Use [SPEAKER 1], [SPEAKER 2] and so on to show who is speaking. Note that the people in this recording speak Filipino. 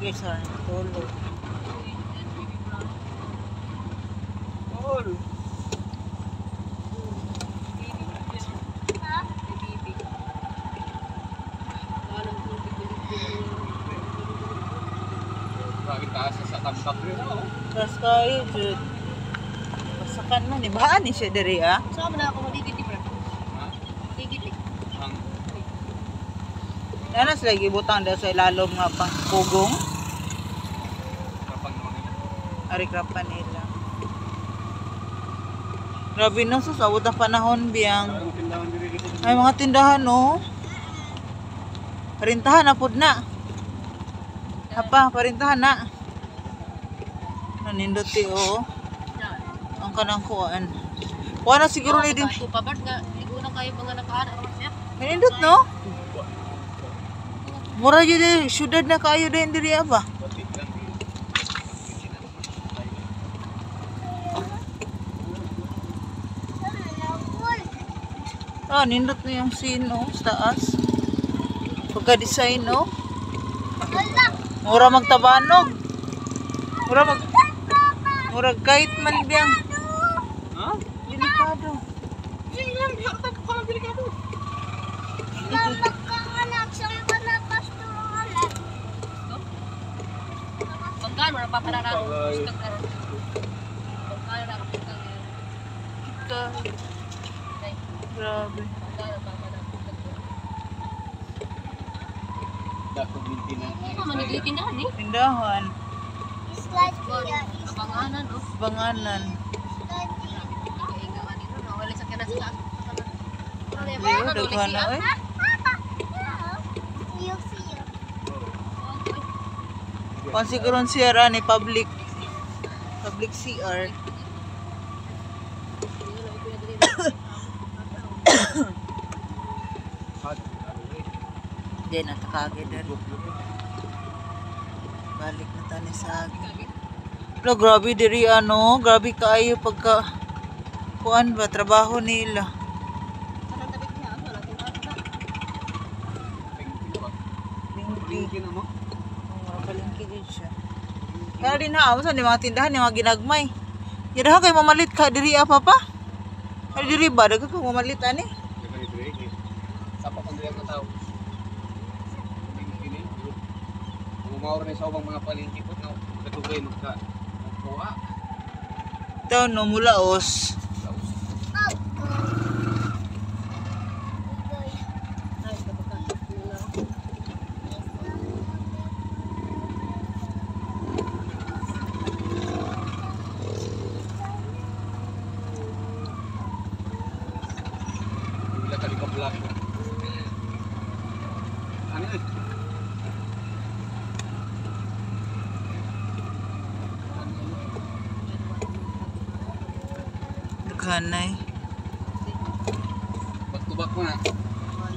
[SPEAKER 1] Isa, tulog.
[SPEAKER 2] Bakit taas sa tambak rin ako?
[SPEAKER 1] Tapos kayo, Jud. Pasakan man, ibahan ni siya diri, ah.
[SPEAKER 3] Saan na ako magigit bro?
[SPEAKER 2] Ha?
[SPEAKER 3] Magigit
[SPEAKER 2] Ang
[SPEAKER 1] Nanas lagi butang daw sa ilalom nga pang pugong.
[SPEAKER 2] kapag naman nila.
[SPEAKER 1] Ari krapan nila. Grabe no, sus, abot ang panahon biyang.
[SPEAKER 2] Ang tindahan diri dito.
[SPEAKER 1] Ay, mga tindahan, no. Parintahan na pud na. Apa, parintahan na. Nanindoti, oh. Ang kanang kuan. Kuan na siguro ni din.
[SPEAKER 3] Ito pa ba nga? Hindi ko na kayo mga nakaan. Ano siya?
[SPEAKER 1] Nanindot, no? Mura yun din. Syudad na kayo din diri, ba?
[SPEAKER 2] Batik lang din.
[SPEAKER 1] Ah, nindot na yung scene, no? Sa taas. Pagka-design, no? Mura magtabanog. Mura kahit man biyang.
[SPEAKER 2] Ha?
[SPEAKER 1] Delikado.
[SPEAKER 3] Pagkaan mo na papararang. Pagkaan na kapag
[SPEAKER 1] Ito. Grabe.
[SPEAKER 2] Dako binti na.
[SPEAKER 3] Ano man naglitin na ni?
[SPEAKER 1] Tindahan.
[SPEAKER 3] Kapanganan oh.
[SPEAKER 1] Banganan.
[SPEAKER 3] Kaingaan dito na wala sa kana sa.
[SPEAKER 1] Ayun, daghan na, eh. Kung siguro CR ni public CR. Hindi na takagin din. Balik na tani sa agin. Pero grabe diri ano, grabe kaayo pagka kuan ba trabaho nila.
[SPEAKER 2] Palingki na mo.
[SPEAKER 1] Palingki din siya. Kaya din ha, sa mga tindahan, yung mga ginagmay. Yadaha kayo mamalit ka diri apa pa? Ay diri ba? Daga ka mamalit ani?
[SPEAKER 2] Sapa pang diri ang tao. Palingki ni. Umawar na sa ubang mga palingki po na katugay magka. Kuha.
[SPEAKER 1] Ito no, mulaos.
[SPEAKER 2] Wala ka di ka black. Ano yun?
[SPEAKER 1] Daghanay.
[SPEAKER 2] Back to back mo na.